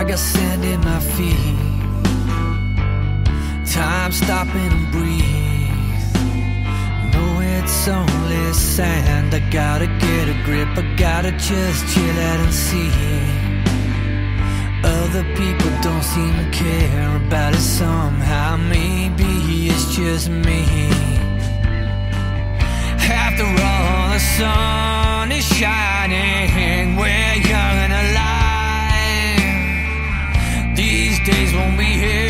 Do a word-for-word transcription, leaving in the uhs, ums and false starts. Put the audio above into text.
got sand in my feet. Time stopping and breathe. No, it's only sand. I gotta get a grip, I gotta just chill out and see. Other people don't seem to care about it somehow. Maybe it's just me. After all, the sun is shining, we're young and alive. These days won't be here